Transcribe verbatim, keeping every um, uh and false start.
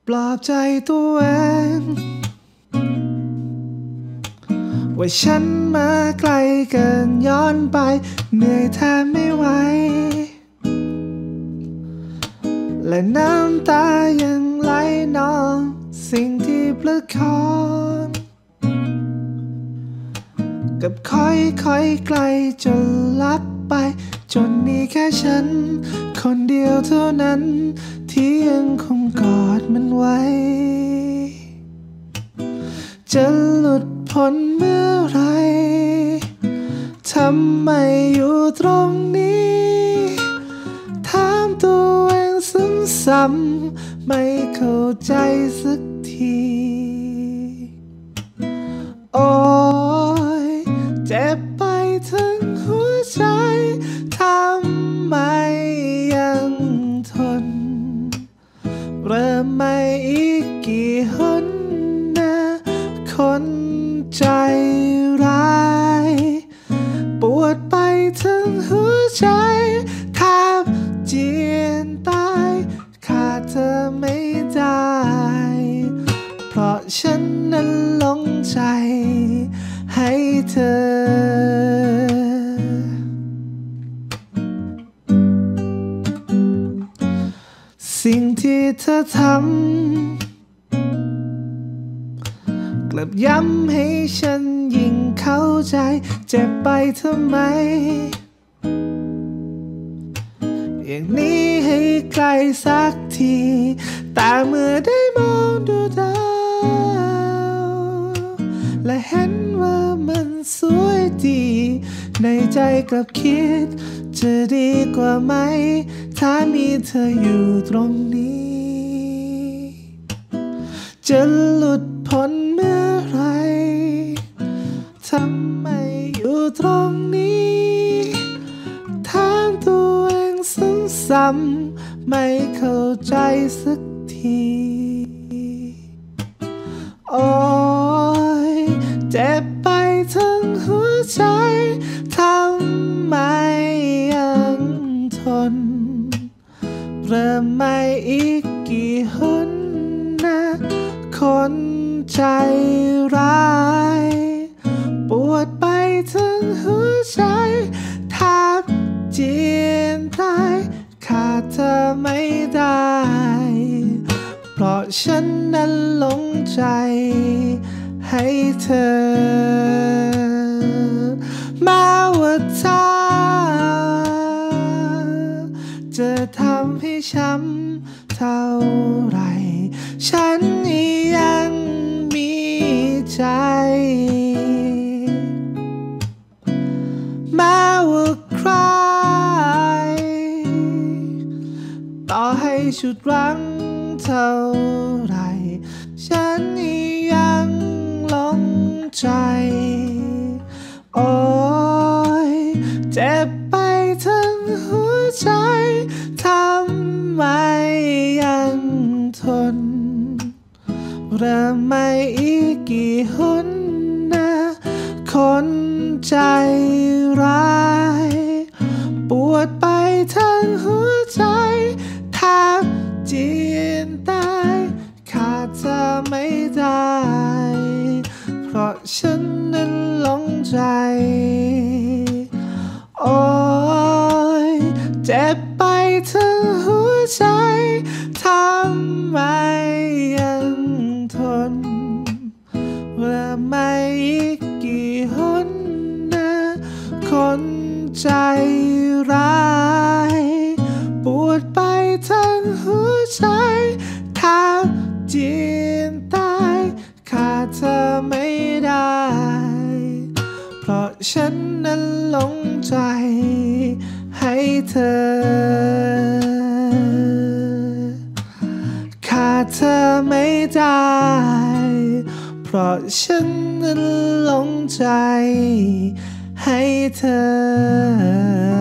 ปลอบใจตัวเองว่าฉันมาไกลเกินย้อนไปเหนื่อยแทบไม่ไหวและน้ำตายังไหลนองสิ่งที่ประคองกับค่อยค่อยไกลจนลับไปจนมีแค่ฉันคนเดียวเท่านั้นที่ยังคงกอดมันไว้จะหลุดพ้นเมื่อไรทำไมอยู่ตรงนี้ถามตัวเองซ้ำๆไม่เข้าใจสักทีโอ้ยเจ็บไปทั้งหัวใจทำไมยังทนเริ่มไม่อีกกี่หนนะคนใจร้ายปวดไปทั้งหัวใจแทบเจียนตายขาดเธอไม่ได้เพราะฉันนั้นหลงใจให้เธอสิ่งที่เธอทำกลับย้ำให้ฉันยิ่งเข้าใจเจ็บไปทำไมอย่างนี้ให้ใกล้สักทีแต่เมื่อได้มองดูดาวและเห็นว่ามันสวยดีในใจกลับคิดจะดีกว่าไหมถ้ามีเธออยู่ตรงนี้จะหลุดพ้นเมื่อไรทำไมอยู่ตรงนี้ถามตัวเองซ้ำๆไม่เข้าใจสักทีโอ้ยเจ็บไปทั้งหัวใจทำไมยังทนเริ่มไม่อีกกี่หนนะคนใจร้ายปวดไปทั้งหัวใจแทบเจียนตายขาดเธอไม่ได้เพราะฉันนั้นหลงใจให้เธอแม้ว่าเธอจะทำให้ช้ำเท่าไรฉันยังมีใจแม้ว่าใครต่อให้ชุดรั้งเท่าไรฉันยังหลงใจโอ้ยเจ็บไปทั้งหัวใจทำไมยังทนเริ่มไม่อีกกี่หนนะคนใจร้ายปวดไปทั้งหัวใจแทบเจียนตายขาดเธอไม่ได้เพราะฉันนั้นหลงใจโอ้ยเจ็บไปทั้งหัวใจทำไมยังทนเริ่มไม่อีกกี่หนนะคนใจร้ายปวดไปทั้งหัวใจแทบเจียนตายขาดเธอไม่ได้เพราะฉันนั้นหลงใจให้เธอขาดเธอไม่ได้เพราะฉันนั้นหลงใจให้เธอ